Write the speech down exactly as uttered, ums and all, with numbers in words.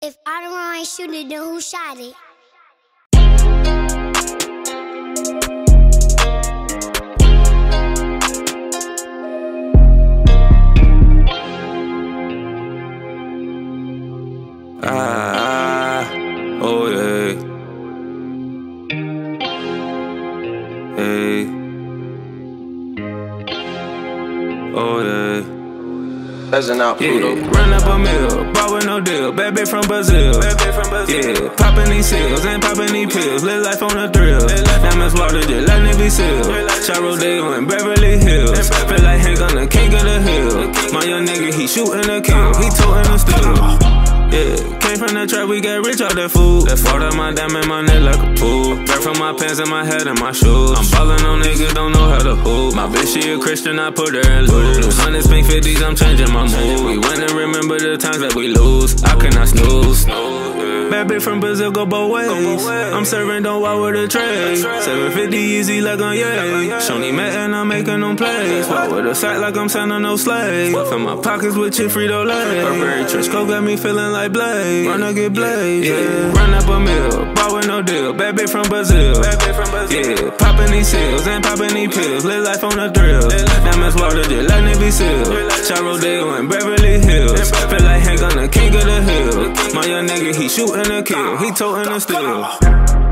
If I don't know I ain't shoot it, then who shot it? Ah, oh yeah. Hey. Oh yeah. Peasant out, Pluto. Yeah, run up a mill, bought with no deal. Bad bitch from Brazil. Bad bitch from Brazil. Yeah, popping these seals, ain't popping these pills. Live life on a thrill. Diamonds water, just let it be sealed. Charo Rodeo in Beverly Hills. Feel like Hank on the king of the hill. My young nigga, he shooting a kill. He toting a steal. Yeah, came from the trap, we got rich off that food. That fought up my diamond, my neck like a pool. Back from my pants and my head and my shoes. I'm ballin' on niggas, don't know how to hoop. My bitch, she a Christian, I put her in loose. New hundreds, pink fifties, I'm changing my mood. We win and remember the times that we lose. I cannot snooze. Bad bitch from Brazil, go both ways. I'm serving, don't walk with a tray. seven fifty easy like on yay. Shoney met and I'm making them plays. Walk with a sack like I'm signing no slave. Fill my pockets with chip Frito-Lay. Burberry trench coat got me feeling like Blade. Run up, get Blade, yeah. Run up a mill, bought with no deal. Bad bitch from Brazil. Yeah, popping these seals, ain't popping these pills. Live life on a thrill. Diamonds water, just letting it be sealed. Charo Rodeo in Beverly Hills. Feel like Hank on the king of the hill. My young nigga, he shooting a kill. He toting a steal.